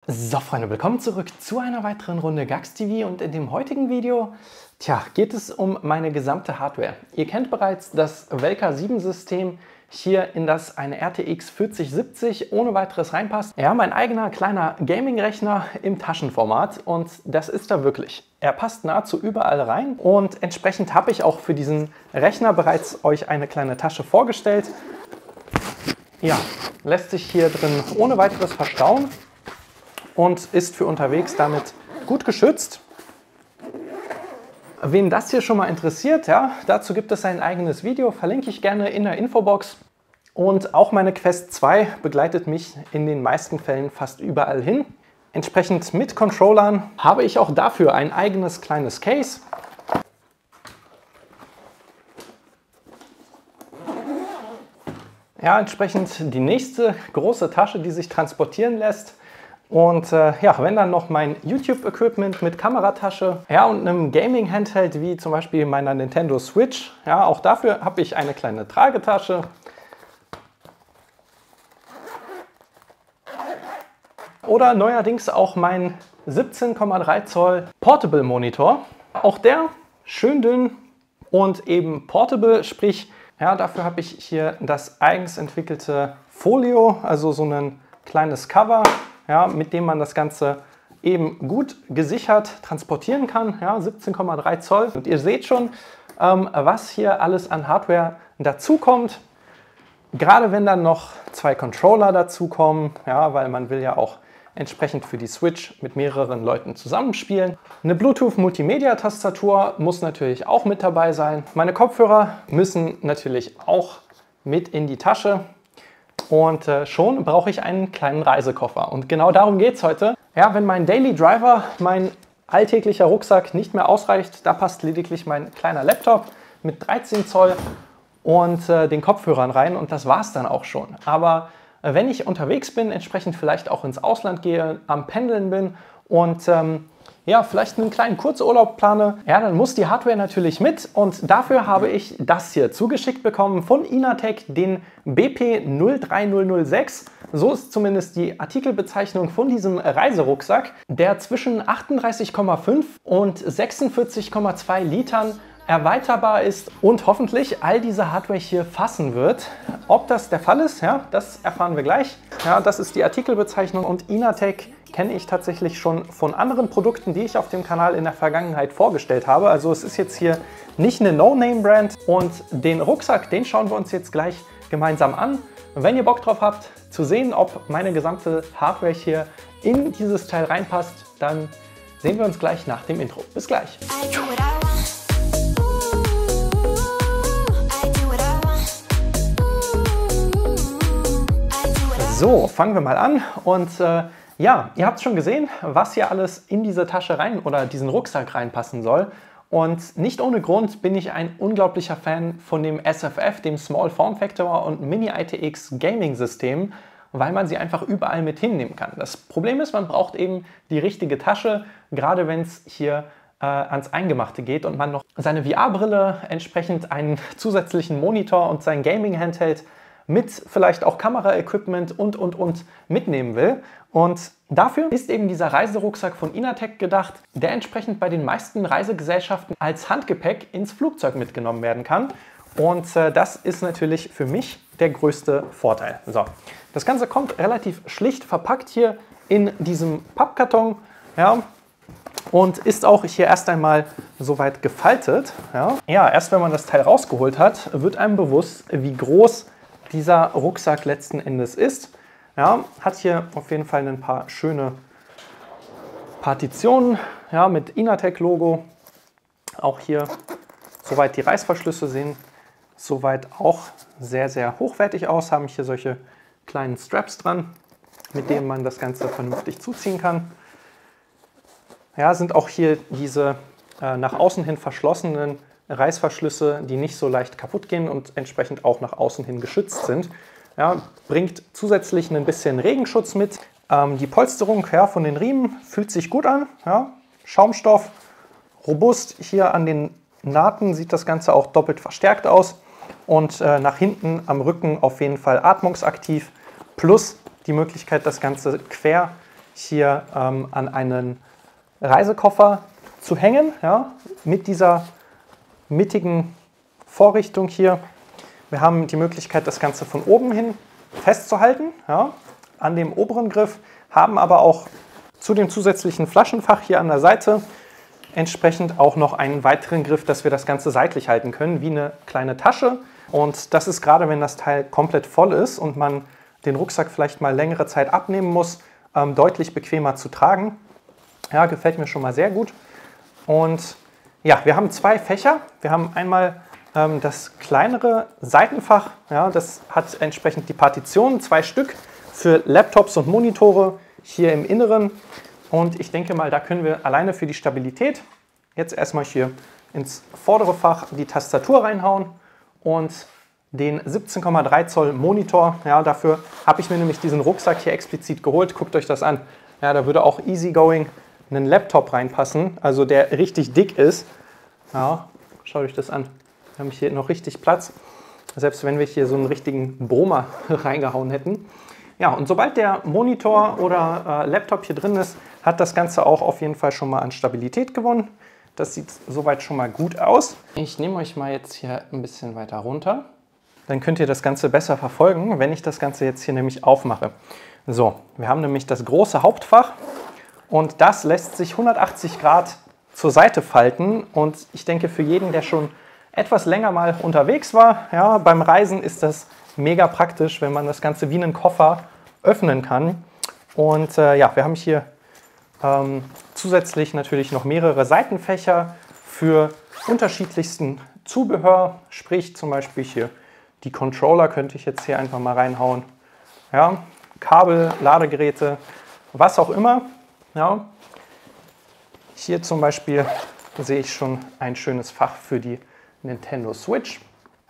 So Freunde, willkommen zurück zu einer weiteren Runde Gax TV und in dem heutigen Video geht es um meine gesamte Hardware. Ihr kennt bereits das Welka 7 System hier, in das eine RTX 4070 ohne weiteres reinpasst. Ja, mein eigener kleiner Gaming-Rechner im Taschenformat und das ist er wirklich. Er passt nahezu überall rein und entsprechend habe ich auch für diesen Rechner bereits euch eine kleine Tasche vorgestellt. Ja, lässt sich hier drin ohne weiteres verstauen und ist für unterwegs damit gut geschützt. Wen das hier schon mal interessiert, dazu gibt es ein eigenes Video, verlinke ich gerne in der Infobox. Und auch meine Quest 2 begleitet mich in den meisten Fällen fast überall hin. Entsprechend mit Controllern habe ich auch dafür ein eigenes kleines Case. Ja, entsprechend die nächste große Tasche, die sich transportieren lässt. Und wenn dann noch mein YouTube-Equipment mit Kameratasche und einem Gaming-Handheld wie zum Beispiel meiner Nintendo Switch, auch dafür habe ich eine kleine Tragetasche. Oder neuerdings auch mein 17,3 Zoll Portable Monitor. Auch der schön dünn und eben portable, sprich, dafür habe ich hier das eigens entwickelte Folio, also so ein kleines Cover, mit dem man das Ganze eben gut gesichert transportieren kann. 17,3 Zoll. Und ihr seht schon, was hier alles an Hardware dazukommt. Gerade wenn dann noch zwei Controller dazukommen, weil man will ja auch entsprechend für die Switch mit mehreren Leuten zusammenspielen. Eine Bluetooth-Multimedia-Tastatur muss natürlich auch mit dabei sein. Meine Kopfhörer müssen natürlich auch mit in die Tasche. Und schon brauche ich einen kleinen Reisekoffer. Und genau darum geht es heute. Wenn mein Daily Driver, mein alltäglicher Rucksack nicht mehr ausreicht, da passt lediglich mein kleiner Laptop mit 13 Zoll und den Kopfhörern rein. Und das war es dann auch schon. Aber wenn ich unterwegs bin, entsprechend vielleicht auch ins Ausland gehe, am Pendeln bin und vielleicht einen kleinen Kurzurlaub plane, dann muss die Hardware natürlich mit und dafür habe ich das hier zugeschickt bekommen von Inateck, den BP03006. So ist zumindest die Artikelbezeichnung von diesem Reiserucksack, der zwischen 38,5 und 46,2 Litern erweiterbar ist und hoffentlich all diese Hardware hier fassen wird. Ob das der Fall ist, das erfahren wir gleich. Das ist die Artikelbezeichnung und Inateck kenne ich tatsächlich schon von anderen Produkten, die ich auf dem Kanal in der Vergangenheit vorgestellt habe. Also es ist jetzt hier nicht eine No-Name-Brand und den Rucksack, den schauen wir uns jetzt gleich gemeinsam an. Wenn ihr Bock drauf habt, zu sehen, ob meine gesamte Hardware hier in dieses Teil reinpasst, dann sehen wir uns gleich nach dem Intro. Bis gleich! So, fangen wir mal an und ihr habt es schon gesehen, was hier alles in diese Tasche rein oder diesen Rucksack reinpassen soll. Und nicht ohne Grund bin ich ein unglaublicher Fan von dem SFF, dem Small Form Factor und Mini ITX Gaming System, weil man sie einfach überall mit hinnehmen kann. Das Problem ist, man braucht eben die richtige Tasche, gerade wenn es hier ans Eingemachte geht und man noch seine VR-Brille, entsprechend einen zusätzlichen Monitor und sein Gaming-Handheld mit vielleicht auch Kamera-Equipment und mitnehmen will. Und dafür ist eben dieser Reiserucksack von Inateck gedacht, der entsprechend bei den meisten Reisegesellschaften als Handgepäck ins Flugzeug mitgenommen werden kann. Und das ist natürlich für mich der größte Vorteil. So, das Ganze kommt relativ schlicht verpackt hier in diesem Pappkarton, und ist auch hier erst einmal soweit gefaltet. Erst wenn man das Teil rausgeholt hat, wird einem bewusst, wie groß dieser Rucksack letzten Endes ist. Hat hier auf jeden Fall ein paar schöne Partitionen mit Inateck-Logo. Auch hier, soweit die Reißverschlüsse sehen, soweit auch sehr, sehr hochwertig aus. Haben hier solche kleinen Straps dran, mit denen man das Ganze vernünftig zuziehen kann. Sind auch hier diese nach außen hin verschlossenen Reißverschlüsse, die nicht so leicht kaputt gehen und entsprechend auch nach außen hin geschützt sind. Bringt zusätzlich ein bisschen Regenschutz mit. Die Polsterung von den Riemen fühlt sich gut an. Schaumstoff, robust. Hier an den Nahten sieht das Ganze auch doppelt verstärkt aus. Und nach hinten am Rücken auf jeden Fall atmungsaktiv. Plus die Möglichkeit, das Ganze quer hier an einen Reisekoffer zu hängen, ja, mit dieser mittigen Vorrichtung hier. Wir haben die Möglichkeit, das Ganze von oben hin festzuhalten, ja, an dem oberen Griff, haben aber auch zu dem zusätzlichen Flaschenfach hier an der Seite entsprechend auch noch einen weiteren Griff, dass wir das Ganze seitlich halten können, wie eine kleine Tasche. Und das ist gerade, wenn das Teil komplett voll ist und man den Rucksack vielleicht mal längere Zeit abnehmen muss, deutlich bequemer zu tragen. Ja, gefällt mir schon mal sehr gut. Und ja, wir haben zwei Fächer. Wir haben einmal das kleinere Seitenfach. Ja, das hat entsprechend die Partitionen, 2 Stück für Laptops und Monitore hier im Inneren. Und ich denke mal, da können wir alleine für die Stabilität jetzt erstmal hier ins vordere Fach die Tastatur reinhauen und den 17,3 Zoll Monitor. Ja, dafür habe ich mir nämlich diesen Rucksack hier explizit geholt. Guckt euch das an. Ja, da würde auch easygoing einen Laptop reinpassen, also der richtig dick ist. Ja, schaut euch das an. Wir haben hier noch richtig Platz, selbst wenn wir hier so einen richtigen Brummer reingehauen hätten. Ja, und sobald der Monitor oder Laptop hier drin ist, hat das Ganze auch auf jeden Fall schon mal an Stabilität gewonnen. Das sieht soweit schon mal gut aus. Ich nehme euch mal jetzt hier ein bisschen weiter runter. Dann könnt ihr das Ganze besser verfolgen, wenn ich das Ganze jetzt hier nämlich aufmache. So, wir haben nämlich das große Hauptfach und das lässt sich 180 Grad zur Seite falten. Und ich denke, für jeden, der schon etwas länger mal unterwegs war, ja, beim Reisen ist das mega praktisch, wenn man das Ganze wie einen Koffer öffnen kann. Und ja, wir haben hier zusätzlich natürlich noch mehrere Seitenfächer für unterschiedlichsten Zubehör, sprich zum Beispiel hier die Controller könnte ich jetzt hier einfach mal reinhauen. Ja, Kabel, Ladegeräte, was auch immer. Ja. Hier zum Beispiel sehe ich schon ein schönes Fach für die Nintendo Switch.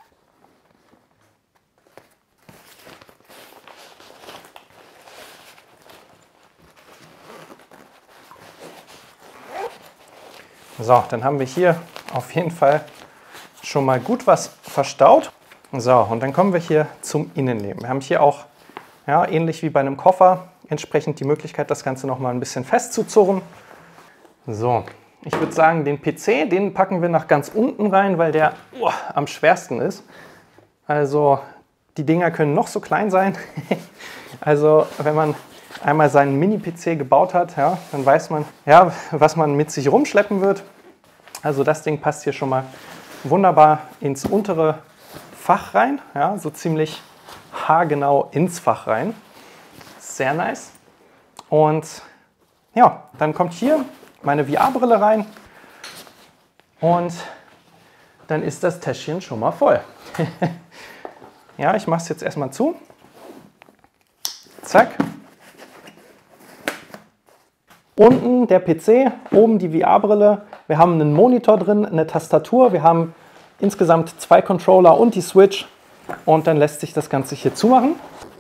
So, dann haben wir hier auf jeden Fall schon mal gut was verstaut. So, und dann kommen wir hier zum Innenleben. Wir haben hier auch, ja, ähnlich wie bei einem Koffer, entsprechend die Möglichkeit, das Ganze noch mal ein bisschen festzuzurren. So, ich würde sagen, den PC, den packen wir nach ganz unten rein, weil der am schwersten ist. Also, die Dinger können noch so klein sein. Also, wenn man einmal seinen Mini-PC gebaut hat, ja, dann weiß man, ja, was man mit sich rumschleppen wird. Also das Ding passt hier schon mal wunderbar ins untere Fach rein, ja, so ziemlich haargenau ins Fach rein. Sehr nice. Und ja, dann kommt hier meine VR-Brille rein und dann ist das Täschchen schon mal voll. Ja, ich mache es jetzt erstmal zu. Zack. Unten der PC, oben die VR-Brille. Wir haben einen Monitor drin, eine Tastatur. Wir haben insgesamt 2 Controller und die Switch. Und dann lässt sich das Ganze hier zumachen.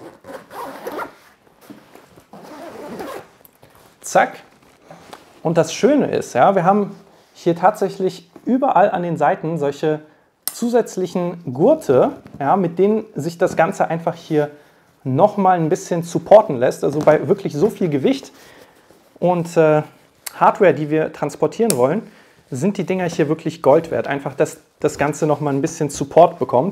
Zack. Und das Schöne ist, ja, wir haben hier tatsächlich überall an den Seiten solche zusätzlichen Gurte, ja, mit denen sich das Ganze einfach hier nochmal ein bisschen supporten lässt. Also bei wirklich so viel Gewicht und Hardware, die wir transportieren wollen, sind die Dinger hier wirklich Gold wert. Einfach, dass das Ganze nochmal ein bisschen Support bekommt.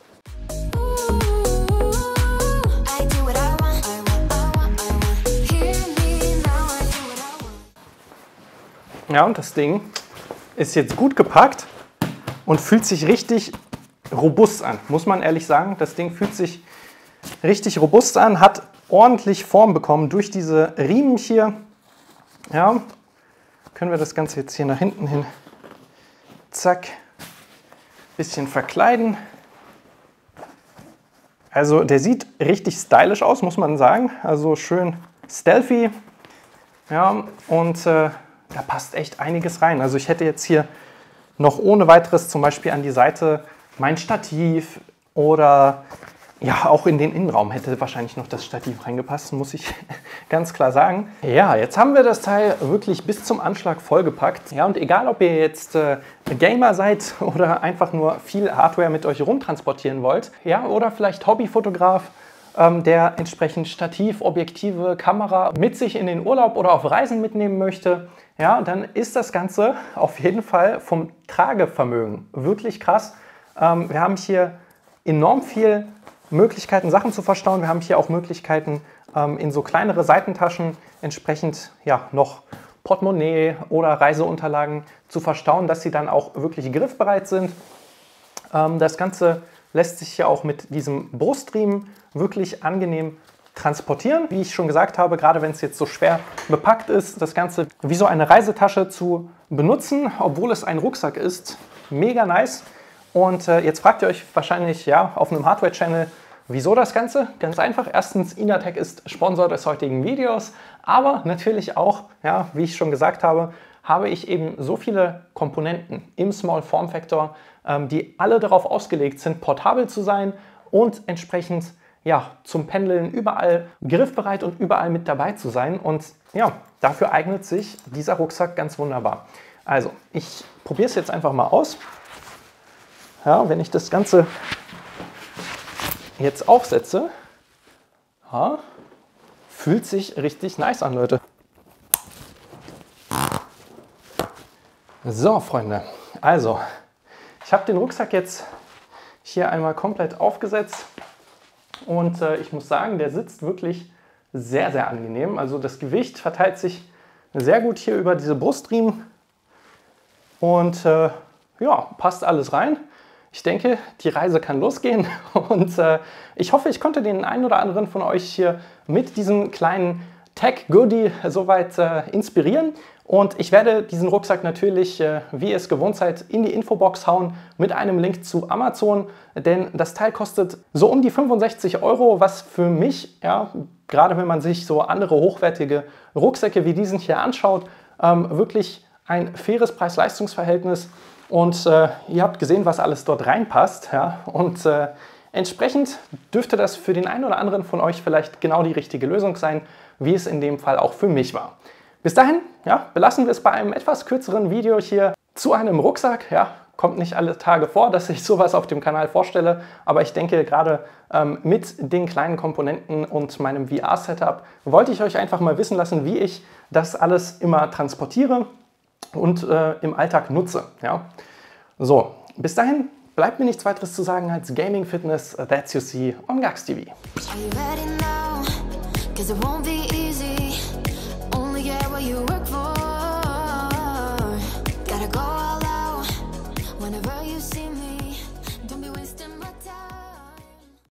Ja, und das Ding ist jetzt gut gepackt und fühlt sich richtig robust an, muss man ehrlich sagen. Das Ding fühlt sich richtig robust an, hat ordentlich Form bekommen durch diese Riemen hier. Ja, können wir das Ganze jetzt hier nach hinten hin, zack, bisschen verkleiden. Also der sieht richtig stylisch aus, muss man sagen. Also schön stealthy. Ja, und da passt echt einiges rein. Also ich hätte jetzt hier noch ohne weiteres zum Beispiel an die Seite mein Stativ oder ja, auch in den Innenraum hätte wahrscheinlich noch das Stativ reingepasst, muss ich ganz klar sagen. Ja, jetzt haben wir das Teil wirklich bis zum Anschlag vollgepackt. Ja, und egal, ob ihr jetzt Gamer seid oder einfach nur viel Hardware mit euch rumtransportieren wollt, ja, oder vielleicht Hobbyfotograf der entsprechend Stativ, Objektive, Kamera mit sich in den Urlaub oder auf Reisen mitnehmen möchte, ja, dann ist das Ganze auf jeden Fall vom Tragevermögen wirklich krass. Wir haben hier enorm viel Möglichkeiten, Sachen zu verstauen. Wir haben hier auch Möglichkeiten, in so kleinere Seitentaschen entsprechend ja, noch Portemonnaie oder Reiseunterlagen zu verstauen, dass sie dann auch wirklich griffbereit sind. Das Ganze lässt sich ja auch mit diesem Brustriemen wirklich angenehm transportieren. Wie ich schon gesagt habe, gerade wenn es jetzt so schwer bepackt ist, das Ganze wie so eine Reisetasche zu benutzen, obwohl es ein Rucksack ist. Mega nice. Und jetzt fragt ihr euch wahrscheinlich ja auf einem Hardware-Channel, wieso das Ganze? Ganz einfach. Erstens, Inateck ist Sponsor des heutigen Videos, aber natürlich auch, ja, wie ich schon gesagt habe, habe ich eben so viele Komponenten im Small Form Factor, die alle darauf ausgelegt sind, portabel zu sein und entsprechend ja, zum Pendeln überall griffbereit und überall mit dabei zu sein. Und ja, dafür eignet sich dieser Rucksack ganz wunderbar. Also, ich probiere es jetzt einfach mal aus. Ja, wenn ich das Ganze jetzt aufsetze, ja, fühlt sich richtig nice an, Leute. So, Freunde, also ich habe den Rucksack jetzt hier einmal komplett aufgesetzt und ich muss sagen, der sitzt wirklich sehr, sehr angenehm. Also das Gewicht verteilt sich sehr gut hier über diese Brustriemen und ja, passt alles rein. Ich denke, die Reise kann losgehen und ich hoffe, ich konnte den einen oder anderen von euch hier mit diesem kleinen Tech-Goodie soweit inspirieren. Und ich werde diesen Rucksack natürlich, wie ihr es gewohnt seid, in die Infobox hauen mit einem Link zu Amazon, denn das Teil kostet so um die 65 €, was für mich, ja, gerade wenn man sich so andere hochwertige Rucksäcke wie diesen hier anschaut, wirklich ein faires Preis-Leistungs-Verhältnis. Und ihr habt gesehen, was alles dort reinpasst. Ja? Und entsprechend dürfte das für den einen oder anderen von euch vielleicht genau die richtige Lösung sein, wie es in dem Fall auch für mich war. Bis dahin, ja, belassen wir es bei einem etwas kürzeren Video hier zu einem Rucksack. Ja, kommt nicht alle Tage vor, dass ich sowas auf dem Kanal vorstelle, aber ich denke, gerade mit den kleinen Komponenten und meinem VR-Setup wollte ich euch einfach mal wissen lassen, wie ich das alles immer transportiere und im Alltag nutze. Ja. So, bis dahin bleibt mir nichts weiteres zu sagen als Gaming Fitness, that's you see on Gax TV. Are you ready now? 'Cause it won't be easy. Only get what you work for.